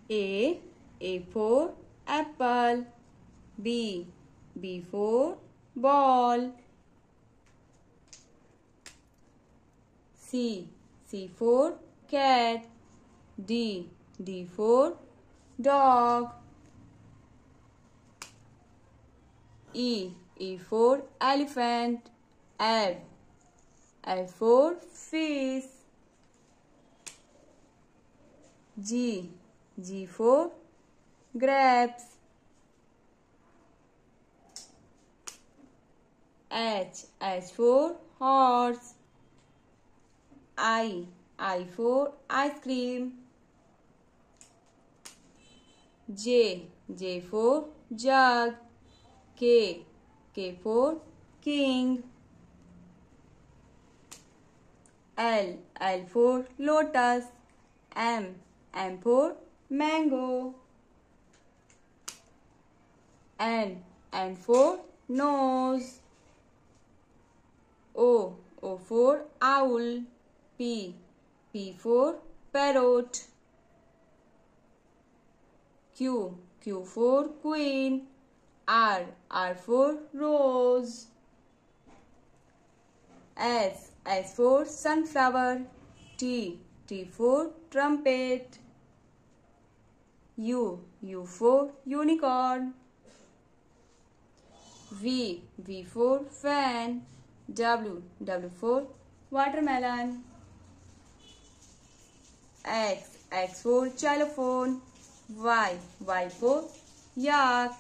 A for apple. B for ball. C for cat. D for dog. E for elephant. F for fish. G for grapes. H for horse. I for ice cream. J for jug. K for king. L for lotus. M for mango. N for nose. O for owl. P for parrot. Q for queen. R for rose. S for sunflower. T for trumpet. U for unicorn. V for fan. W for watermelon. X for xylophone. Y for yak.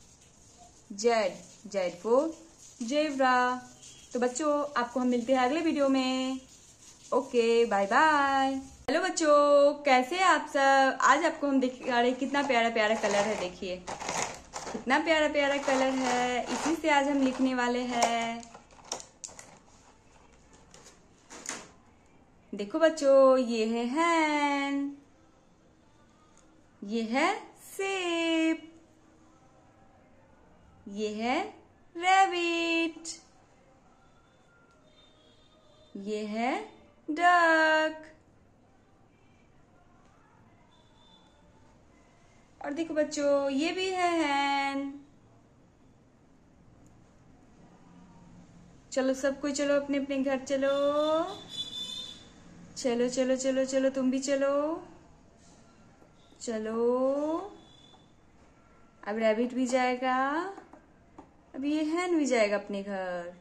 Z for zebra. तो बच्चों आपको हम मिलते हैं अगले video में। Okay bye bye. Hello बच्चों, कैसे हैं आप सब। आज आपको हम दिखा रहे कितना प्यारा प्यारा कलर है। देखिए कितना प्यारा प्यारा कलर है, इसी से आज हम लिखने वाले हैं। देखो बच्चों, ये है हैन, ये है सेब, ये है रैबिट, ये है डक। और देखो बच्चों, ये भी है हैन। चलो सब कोई चलो अपने अपने घर चलो। चलो चलो चलो चलो, तुम भी चलो चलो। अब रैबिट भी जाएगा, अब ये हैन भी जाएगा अपने घर।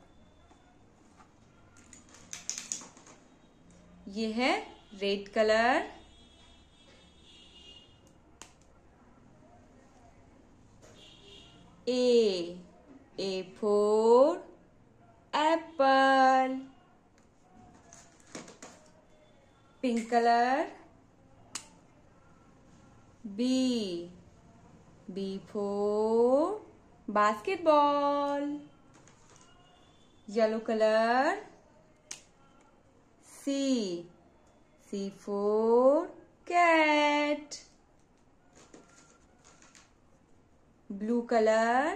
ये है red colour, A for apple. Pink colour, B for basketball. Yellow colour, C for cat. Blue colour,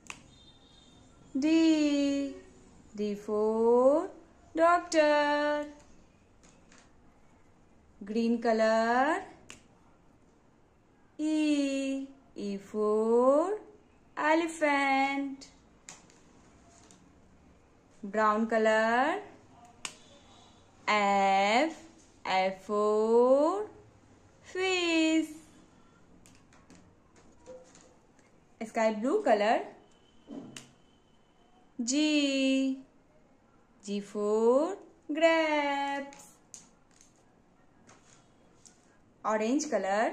D for doctor. Green colour, E for elephant. Brown colour, F for fish. Sky blue colour, G for grapes. Orange colour,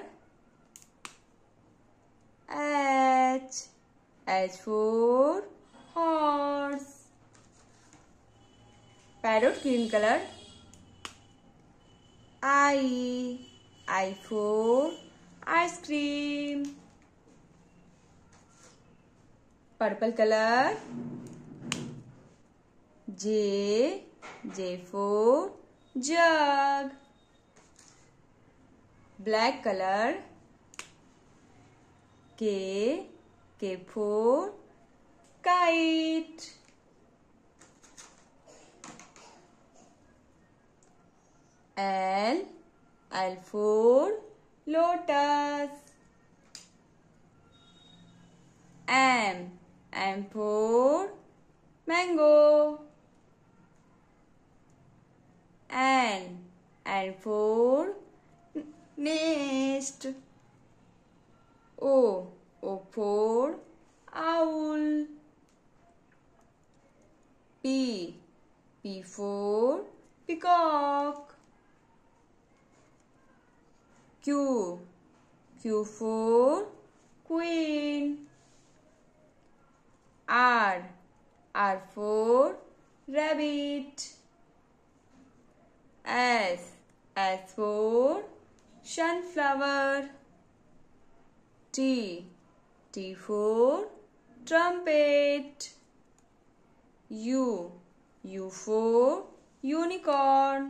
H for horse. Parrot green colour, I for ice cream. Purple colour, J for jug. Black colour, K for kite. L for lotus. M for mango. N for nest. O for owl. P for peacock. Q for queen. R for rabbit. S for sunflower. T for trumpet. U for unicorn.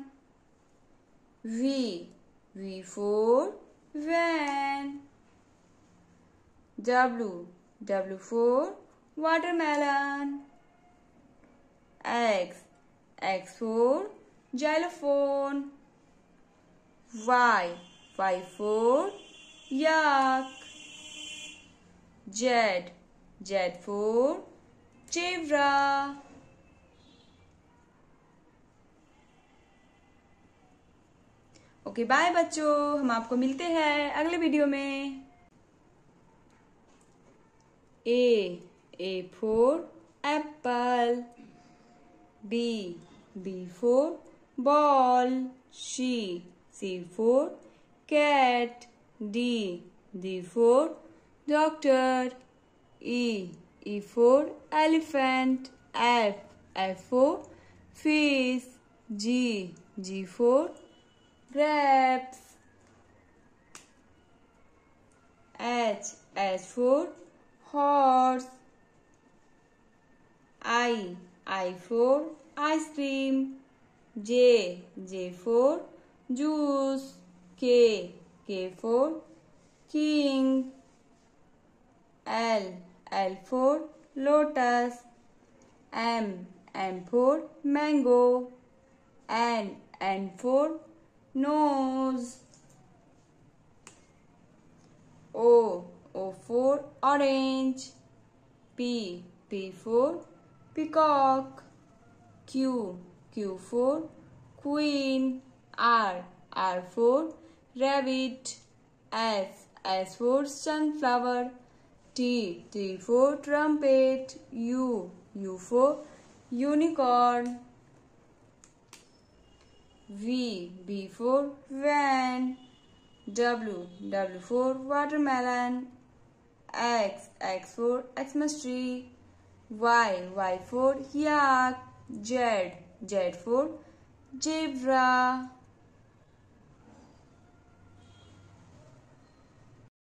V for van. W for watermelon. X for xylophone. Y for yak. Z for zebra. Okay bye बच्चों, हम आपको मिलते हैं अगले video में। A for apple. B for ball. C for cat. D for doctor. E for elephant. F for fish. G for grapes. H for horse. I for ice cream. J for juice. K for king. L for lotus. M for mango. N for nose. O for orange. P for peacock. Q for queen. R for rabbit. S for sunflower. T for trumpet. U for unicorn. V for van. W for watermelon. X for Xmas tree. Y for yak. Z for zebra.